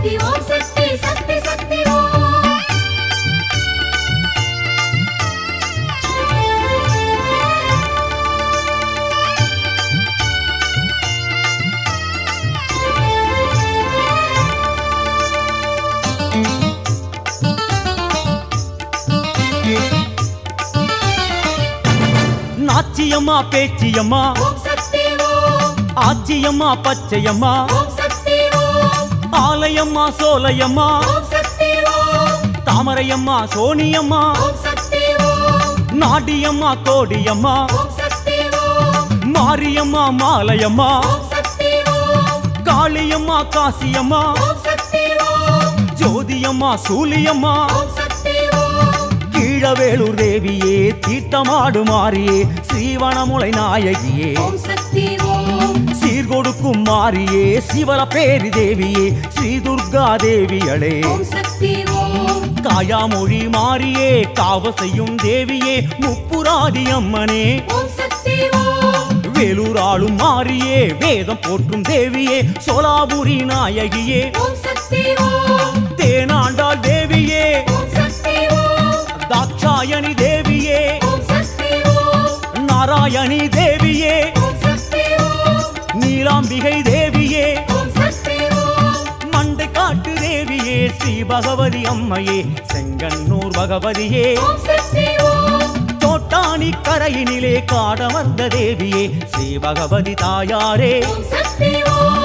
D: ஆச்சியம்மா பேச்சியம்மா
E: ஓம் சக்தி ஓம்
D: ஆச்சியம்மா பச்சையம்மா
E: ஓம் சக்தி ஓம்
D: ஆலயம்மா சோலையம்மா
E: ஓம் சக்தி ஓம்
D: தாமரையம்மா சோனியம்மா
E: ஓம் சக்தி ஓம்
D: நாடியம்மா கோடியம்மா
E: ஓம் சக்தி ஓம்
D: மாரியம்மா மாலையம்மா
E: ஓம் சக்தி ஓம்
D: காளியம்மா காசியம்மா
E: ஓம் சக்தி ஓம்
D: ஜோதியம்மா சூலியம்மா
E: ஓம் சக்தி ஓம்
D: கீழவேளூர் தேவியே தீர்த்தமாடு மாறியே ஸ்ரீவனமுலை நாயகியே
E: ஓம் சக்தி ஓம்
D: சீர்கொடுக்கும் மாறியே சிவலப்பேரி தேவியே ஸ்ரீ துர்கா தேவியளே
E: ஓம் சக்தி ஓம்
D: காயாமொழி மாறியே காவ செய்யும் தேவியே முப்புராதி அம்மனே
E: ஓம் சக்தி ஓம்
D: வேலூர் ஆளும் மாறியே வேதம் போற்றும் தேவியே சோலாபுரி நாயகியே
E: ஓம் சக்தி ஓம்
D: தேனாண்டாள் தேவியே
E: ஓம் சக்தி ஓம்
D: தாட்சாயணி தேவியே
E: ஓம் சக்தி ஓம்
D: நாராயணி தேவியே
E: ஓம் சக்தி ஓம்
D: நீலாம்பிகை தேவியே
E: ஓம் சக்தி ஓம்
D: மண்டை காட்டு தேவியே ஸ்ரீ பகவதி அம்மையே செங்கன்னூர் பகவதியே
E: ஓம் சக்தி ஓம்
D: தோட்டாணி கரையினிலே காடமர்ந்த தேவியே ஸ்ரீ பகவதி தாயாரே
E: ஓம் சக்தி ஓம்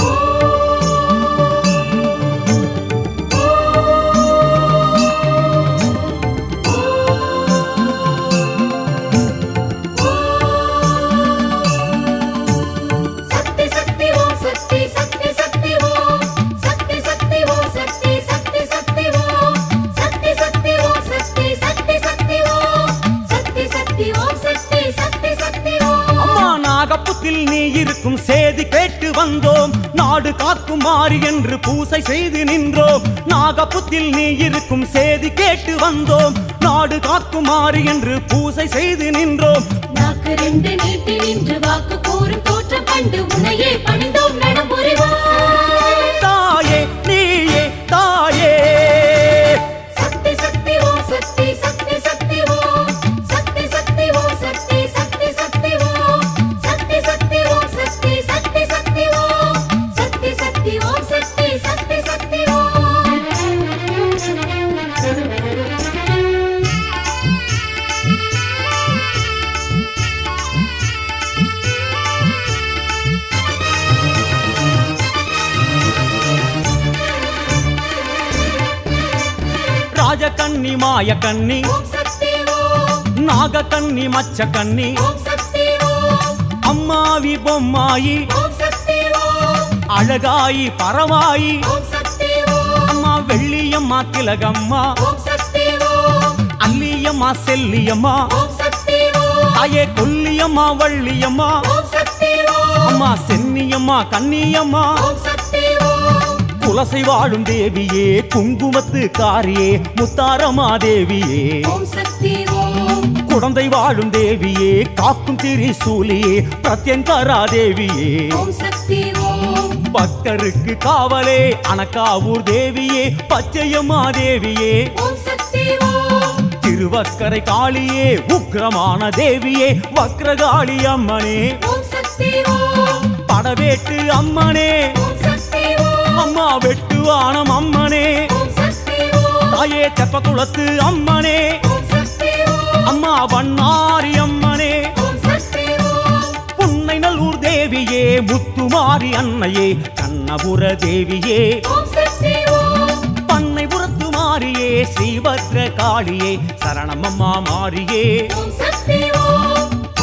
E: சக்தி சக்தி ஓம் சக்தி சக்தி சக்தி ஓம் சக்தி சக்தி ஓம் சக்தி சக்தி சக்தி ஓம் சக்தி சக்தி ஓம் சக்தி சக்தி சக்தி ஓம் சக்தி சக்தி ஓம் சக்தி சக்தி சக்தி ஓம்
D: அம்மா நாகப்புத்தில் நீ இருக்கும் சேதி கேட்டு வந்தோம் நாடு காக்கும் மாறி என்று பூசை செய்து நின்றோம் நாகப்புத்தில் நீ இருக்கும் சேதி கேட்டு வந்தோம் நாடு காக்கும் மாறி என்று பூசை செய்து நின்றோம்
E: நாக்கு ரெண்டு நீட்டி நின்று வாக்கு கூறும் தோற்றம் கண்டு உன்னையே பணிந்தோம் நடம்புரிவாய்
D: தாயே நீயே தாயே
E: சக்தி சக்தி ஓம் சக்தி சக்தி சக்தி ஓம் சக்தி சக்தி ஓம் சக்தி சக்தி சக்தி ஓம் சக்தி சக்தி ஓம் சக்தி சக்தி சக்தி ஓம் சக்தி சக்தி ஓம் சக்தி சக்தி சக்தி ஓம்
D: ராஜகன்னி மாயக்கன்னி
E: ஓம் சக்தி ஓம்
D: நாகக்கன்னி மச்சக்கன்னி
E: ஓம் சக்தி ஓம்
D: அம்மாவி பொம்மாயி
E: ஓம் சக்தி ஓம்
D: அழகாயி பரவாயி
E: ஓம் சக்தி ஓம்
D: அம்மா வெள்ளியம்மா திலகம்மா
E: ஓம் சக்தி ஓம்
D: அல்லியம்மா செல்லியம்மா
E: ஓம் சக்தி ஓம்
D: தாயே கொல்லியம்மா வள்ளியம்மா
E: ஓம் சக்தி ஓம்
D: அம்மா சென்னியம்மா கன்னியம்மா
E: ஓம் சக்தி ஓம்
D: குலசை வாழும் தேவியே குங்குமத்து காரியே முத்தாரமா தேவியே
E: ஓம் சக்தி ஓம்
D: குழந்தை வாழும் தேவியே காக்கும் திரிசூலியே பிரத்யங்கரா தேவியே
E: ஓம் சக்தி ஓம்
D: பக்தருக்கு காவலே அனக்காவூர் தேவியே பச்சையம்மா தேவியே
E: ஓம் சக்தி ஓம்
D: திருவக்கரை காளியே உக்கிரமான தேவியே வக்ரகாளி அம்மனே
E: ஓம் சக்தி ஓம்
D: படவேட்டு அம்மனே
E: ஓம் சக்தி ஓம்
D: அம்மா வெட்டுவானம் அம்மனே
E: ஓம் சக்தி ஓம்
D: தாயே தெப்பக்குளத்து அம்மனே
E: ஓம் சக்தி ஓம்
D: அம்மா வண்ணாரி அம்மனே
E: ஓம் சக்தி ஓம்
D: புன்னை நல்லூர் தேவியே முத்துமாரி அன்னையே கண்ணபுர தேவியே
E: ஓம் சக்தி ஓம்
D: பண்ணைபுரத்து மாரியே ஸ்ரீபத்ர காளியே சரணமம்மா மாரியே
E: ஓம் சக்தி ஓம்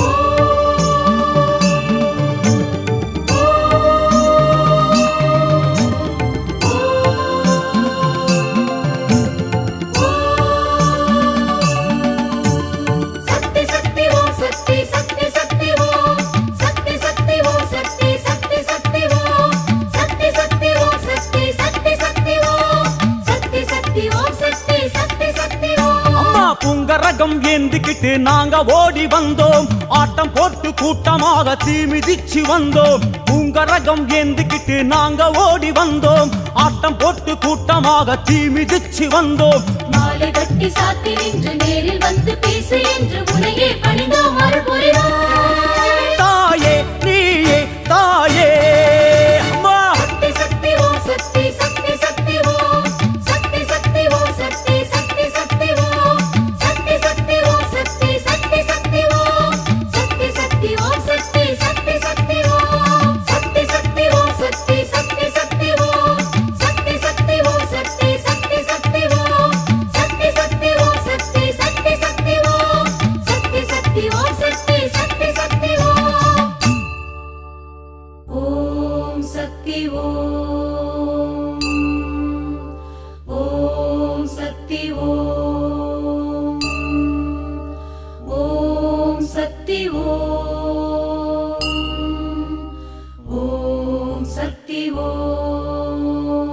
E: சக்தி சக்தி ஓம் சக்தி சக்தி சக்தி ஓம் சக்தி சக்தி ஓம் சக்தி சக்தி சக்தி ஓம் சக்தி சக்தி ஓம் சக்தி சக்தி சக்தி ஓம் சக்தி சக்தி ஓம் சக்தி சக்தி சக்தி ஓம்
D: அம்மா புங்கரகம் ஏந்திக்கிட்டு நாங்க ஓடி வந்தோம் ஆட்டம் போட்டு கூட்டமாக தீ மிதிச்சு வந்தோம் புங்கரகம் ஏந்திக்கிட்டு நாங்க ஓடி வந்தோம் ஆட்டம் போட்டு கூட்டமாக தீ மிதிச்சு வந்தோம்
E: மாலை கட்டி சாத்தி நின்று நேரில் வந்து பேசு என்று உன்னையே பணிந்தோம் அருள் புரிவாய்
D: தாயே நீயே தாயே அம்மா
E: சக்தி சக்தி ஓம் சக்தி சக்தி சக்தி ஓம் சக்தி சக்தி ஓம் சக்தி சக்தி சக்தி ஓம் சக்தி சக்தி ஓம் சக்தி சக்தி சக்தி ஓம் சக்தி சக்தி ஓம் ஓம் சக்தி ஓம் ஓம் சக்தி ஓம் ஓம் சக்தி ஓம்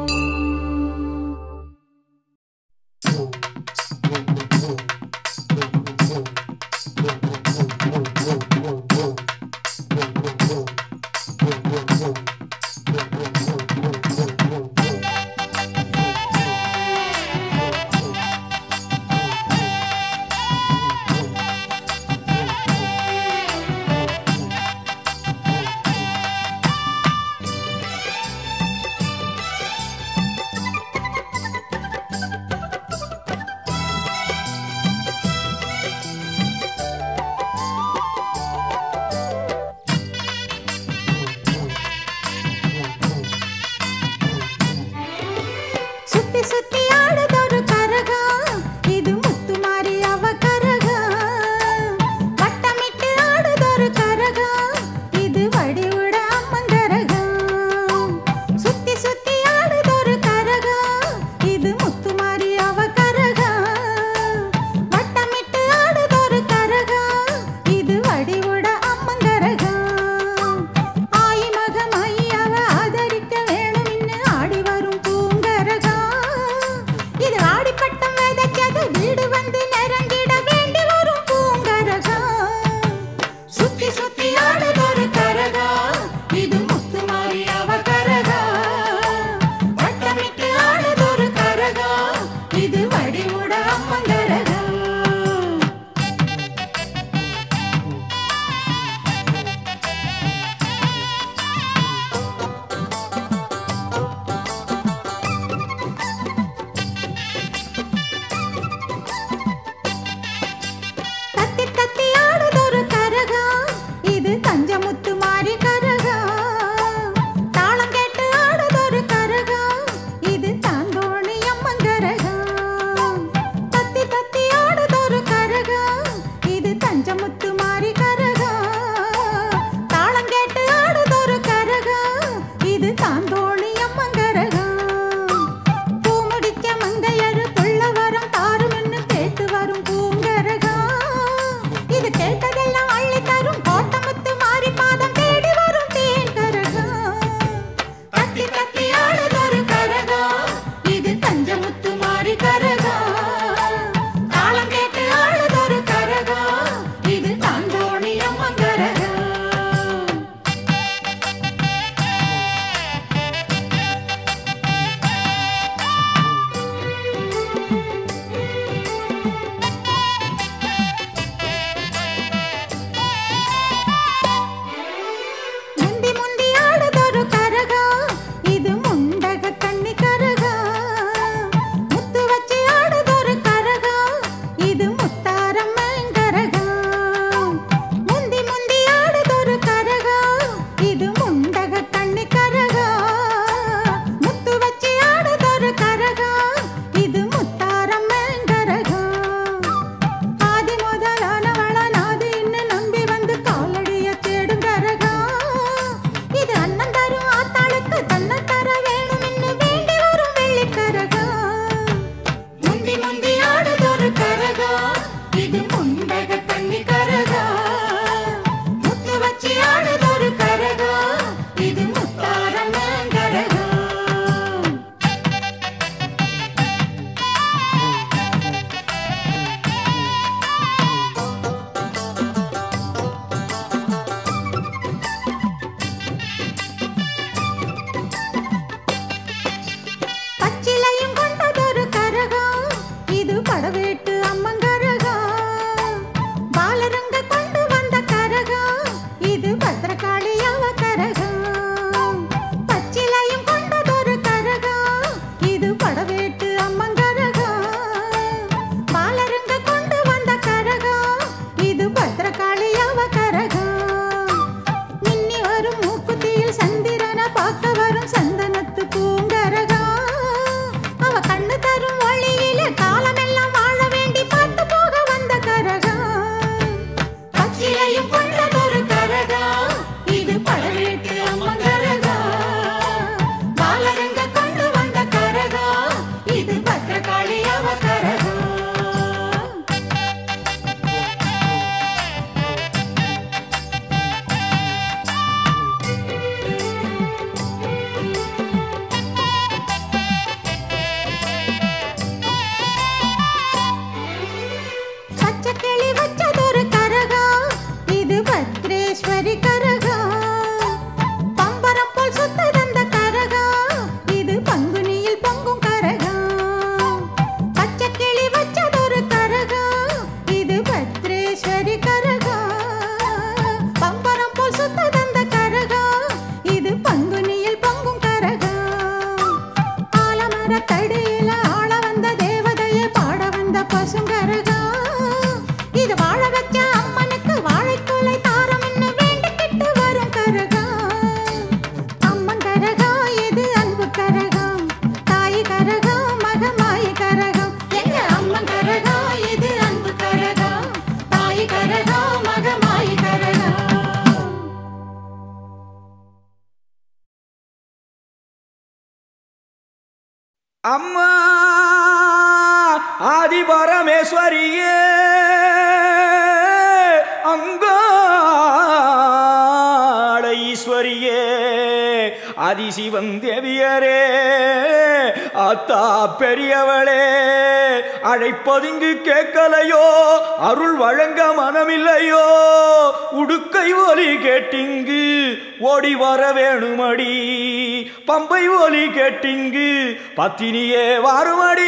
G: அம்மா ஆதி பரமேஸ்வரியே அங்காள ஈஸ்வரியே ஆதிசிவன் தேவியரே ஆத்தா பெரியவளே அழைப்பதுங்கு கேட்கலையோ அருள் வழங்க மனமில்லையோ உடுக்கை ஒலி கேட்டிங்கு ஓடி வர வேணுமடி பம்பை ஒலி கேட்டிங்கு பத்தினியே வாருமடி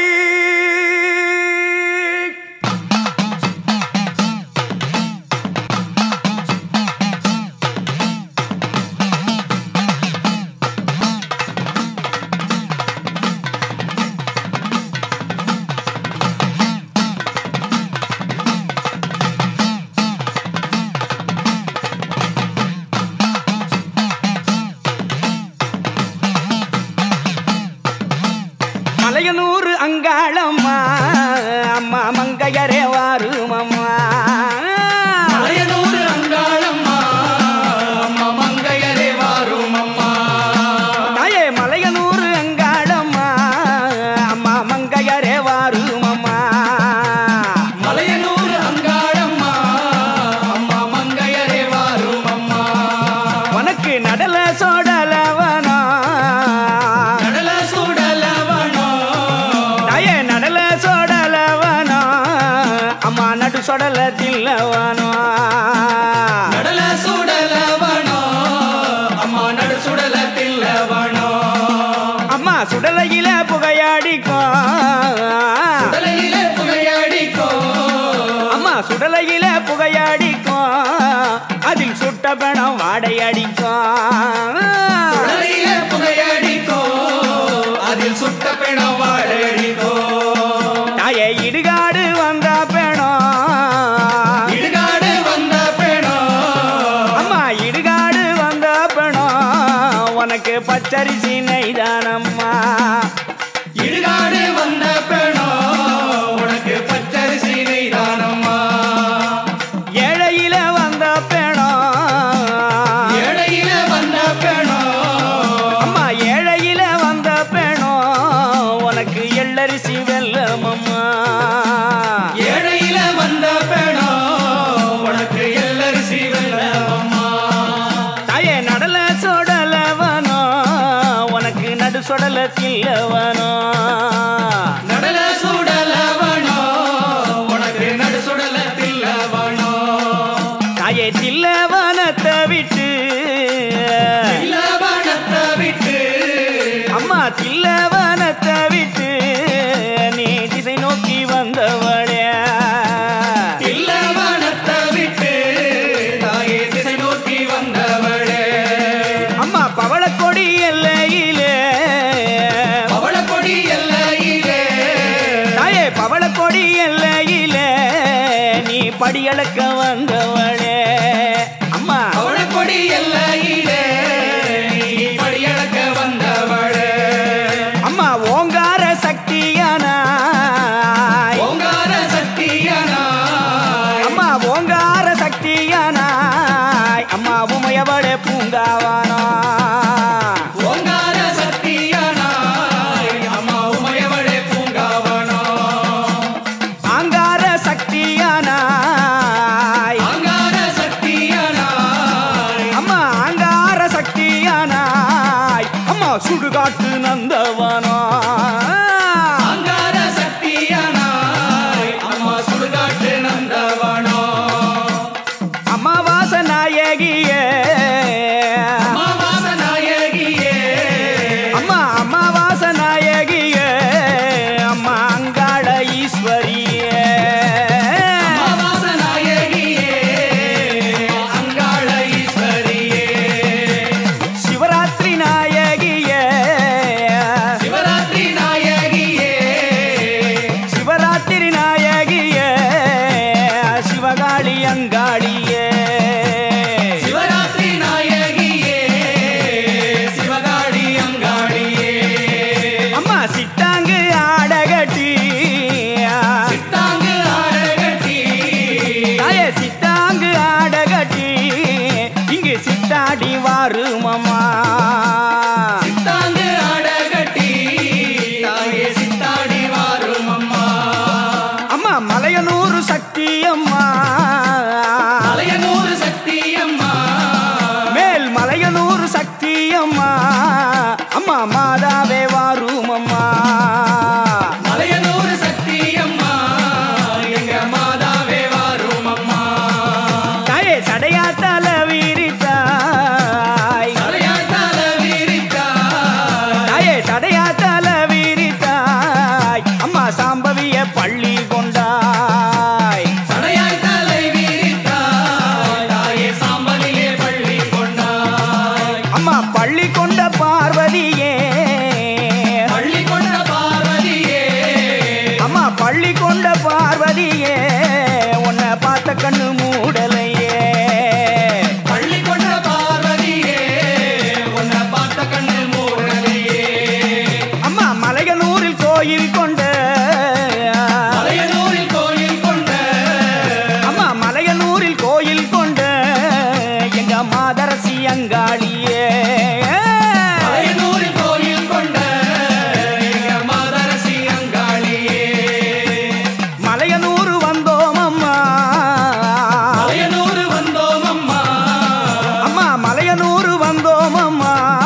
G: மலையனூர் அங்காளம்மா அம்மா மங்கையரே வாருமம்மா
H: மலையனூர் அங்காளம்மா அம்மா மங்கையரே வாருமம்மா
G: தாயே மலையனூர் அங்காளம்மா அம்மா மங்கையரே வாருமம்மா
H: மலையனூர் அங்காளம்மா அம்மா மங்கையரே வாருமம்மா
G: உனக்கு நடல சோடலவனா
H: கடல சுடலவனோ
G: தாயே நடல சோடலவனா அம்மா நடு சொடல தில்லவனோ
H: கடல சுடலவனோ அம்மா நடு சுடல தில்லவனோ
G: அம்மா சுடலையில புகையாடிக்கும்
H: தலையிலே புகையடிக்கோ
G: அம்மா சுடலையில புகையாடிக்கும் அதில் சுட்ட பணம் வாடையடிக்கும்
H: தலையிலே புகையடிக்கோ அதில் சுட்ட பிணம் வாழடிக்கோ
G: தாயே இடுகாடு வந்த பெணம்
H: இடுகாடு வந்த பிணம்
G: அம்மா இடுகாடு வந்த பெணம் உனக்கு பச்சரிசி நெய்தானம்மா
H: இடுகாடு வந்த பிணம் உனக்கு பச்சரிசி நெய்தானம்மா
G: ஏழையில வந்த பெணம்
H: ஏழையில வந்த பிணம்
G: அம்மா ஏழையில வந்த பெணம் உனக்கு எள்ளரிசி வெல்லமம்மா
H: ஏழையில வந்த பிணம் உனக்கு எல்லரிசி வெல்லமம்மா
G: தாயே நடல சொடலவனோ உனக்கு நடு சொடல தில்லவனோ
H: நடல சுடலவனோ உனக்கு நடு சுடல தில்லவனோ
G: தாயே தில்லவனத்தை விட்டு
H: தில்லவனத்தை விட்டு
G: அம்மா தில்லவனத்தை விட்டு நீ திசை நோக்கி வந்தவளே
H: தில்லவனத்தை விட்டு தாயே திசை நோக்கி வந்தவளே
G: அம்மா பவளக்கொடி எல்லையிலே
H: பவளக்கொடி எல்லையிலே
G: தாயே பவளக்கொடி எல்லையிலே நீ படியளக்க வந்தவளே அம்மா
H: பவளக்கொடி எல்லையிலே நீ படியளக்க வந்தவளே
G: அம்மா ஓங்கார சக்தியானாய்
H: ஓங்கார சக்தியனாய்
G: அம்மா ஓங்கார சக்தியானாய் அம்மா உமையவளே பூங்காவானா
H: ஓங்கார சக்தியனாய் அம்மா உமையவளே பூங்காவனோ
G: ஆங்கார சக்தியானாய்
H: அங்கார சக்தியனாய்
G: அம்மா ஆங்கார சக்தியானாய் அம்மா சுடுகாட்டு நந்தவனா
H: அங்கார சக்தியனாய் அம்மா சுடுகாட்டு நந்தவனோ
G: அம்மாவாச நாயகியே
H: அமாவாச நாயகியே
G: அம்மா அம்மாவாச நாயகியே அம்மா அங்காள ஈஸ்வரியே
H: அமாவாச நாயகியே அங்காள ஈஸ்வரியே
G: சிவராத்திரி நாயகியே
H: சிவராத்திரி நாயகியே
G: சிவராத்திரி நாயகியே சிவகாளி அங்காளியே
H: சிவராத்திரி நாயகியே சிவகாளி அங்காளியே
G: அம்மா சிட்டாங்கு ஆடகட்டி
H: சித்தாங்கு ஆடகட்டி
G: தாயே சிட்டாங்கு ஆடகட்டி இங்கு சித்தாடி வாருமம்மா
H: சித்தாங்கு ஆடகட்டி தாயே
G: அம்மா அம்மா மாதாவே வாரும் அம்மா
H: மலையனூர் சக்தி அம்மா எங்க மாதாவே வாரும் அம்மா
G: தாயே சடையாத்தால வீரித்தாய்
H: தலையாட்டால வீரித்தாய்
G: தாயே சடையாத்தால வீரித்தாய் அம்மா சாம்பவிய பள்ளி கொண்டாய்
H: சடையாய் தலை வீரித்தாய் தாயே சாம்பலிலே பள்ளி கொண்டாய்
G: அம்மா பள்ளி கொண்ட பார்வதியே
H: பள்ளி கொண்ட பார்வதியே
G: அம்மா பள்ளி கொண்ட பார்வதியே உன்னை பார்த்த கண்ணு மூடலையே
H: பள்ளி கொண்ட பார்வதியே உன்னை பார்த்த கண்ணு மூடலையே
G: அம்மா மலையனூரில் கோயில் கொண்ட
H: மலையனூரில் கோயில் கொண்ட
G: அம்மா மலையனூரில் கோயில் கொண்ட எங்க மாதரசி அங்காளியே
H: மலையனூரில் கோயில் கொண்ட எங்க மாதரசி அங்காளியே
G: மலையனூர் வந்தோம் அம்மா
H: மலையனூர் வந்தோம் அம்மா
G: அம்மா மலையனூர் வந்தோம் அம்மா